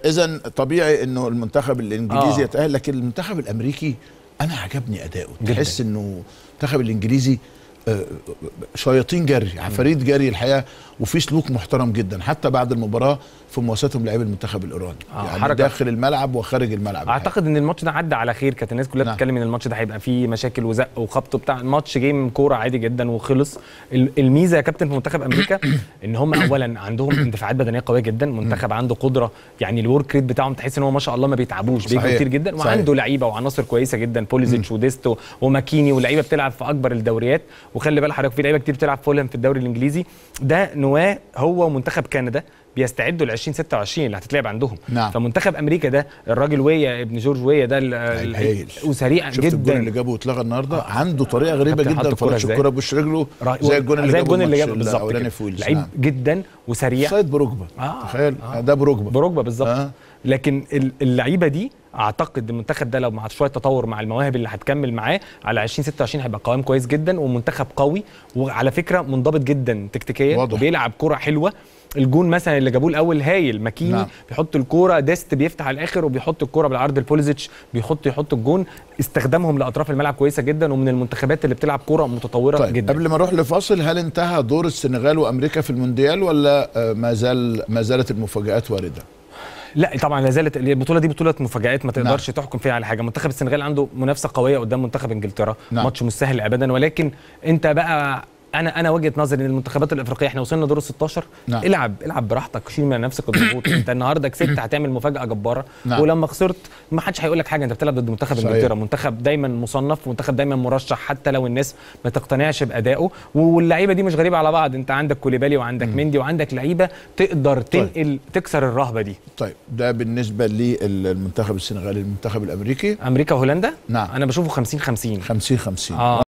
اذا طبيعي انه المنتخب الانجليزي يتاهل، لكن المنتخب الامريكي انا عجبني اداؤه. تحس انه المنتخب الانجليزي شياطين جري، عفاريت جري الحقيقه، وفي سلوك محترم جدا حتى بعد المباراه في مواساتهم لعيب المنتخب الايراني، يعني حركة داخل الملعب وخارج الملعب. اعتقد ان الماتش ده عدى على خير، كانت الناس كلها بتتكلم ان الماتش ده هيبقى فيه مشاكل وزق وخبط وبتاع. الماتش جيم كوره عادي جدا وخلص. الميزه يا كابتن في منتخب امريكا ان هم اولا عندهم اندفاعات بدنيه قويه جدا، منتخب عنده قدره، يعني الورك ريت بتاعهم تحس ان هو ما شاء الله ما بيتعبوش، بيجروا كتير جدا، وعنده لعيبه وعناصر كويسه جدا، بوليزيتش وديستو وماكيني، ولعيبه بتلعب في اكبر الدوريات. وخلي بالك حضرتك في لعيبه كتير بتلعب فولهام في الدوري الانجليزي. ده نواه هو ومنتخب كندا بيستعدوا ل 2026 اللي هتتلعب عندهم. نعم. فمنتخب امريكا ده الراجل ويا ابن جورج ويا ده جدا. وسريع شفت الجون اللي جابه واتلغى النهارده؟ عنده طريقه غريبه جدا، فرش الكوره بوش رجله زي الجون اللي جابه بالظبط لعيب جدا وسريع. سايد بركبه. تخيل ده بركبه بالظبط. لكن اللعيبه دي اعتقد المنتخب ده لو مع شويه تطور مع المواهب اللي هتكمل معاه على 2026 هيبقى قوام كويس جدا، ومنتخب قوي، وعلى فكره منضبط جدا تكتيكيا، وبيلعب كره حلوه. الجون مثلا اللي جابوه الاول هايل، ماكيني نعم. بيحط الكوره، ديست بيفتح على الاخر وبيحط الكوره بالعرض، البوليزيتش يحط الجون. استخدامهم لاطراف الملعب كويسه جدا، ومن المنتخبات اللي بتلعب كوره متطوره جدا. قبل ما نروح لفاصل، هل انتهى دور السنغال وامريكا في المونديال ولا ما زالت المفاجآت وارده؟ لا طبعا لا زالت البطوله دي بطوله مفاجآت، ما تقدرش تحكم فيها على حاجه. منتخب السنغال عنده منافسه قويه قدام منتخب انجلترا، ماتش مش سهل ابدا، ولكن انت بقى انا وجهه نظري ان المنتخبات الافريقيه احنا وصلنا دور ال 16. العب براحتك، شيل من نفسك الضغوط. انت النهارده كسبت هتعمل مفاجاه جباره، ولما خسرت ما حدش هيقول لك حاجه، انت بتلعب ضد منتخب انجلترا، منتخب دايما مصنف، منتخب دايما مرشح حتى لو الناس ما تقتنعش بادائه. واللعيبه دي مش غريبه على بعض، انت عندك كوليبالي وعندك مندي وعندك لعيبه تقدر تنقل تكسر الرهبه دي. طيب ده بالنسبه للمنتخب السنغالي. المنتخب الامريكي، امريكا وهولندا، نعم، انا بشوفه 50-50.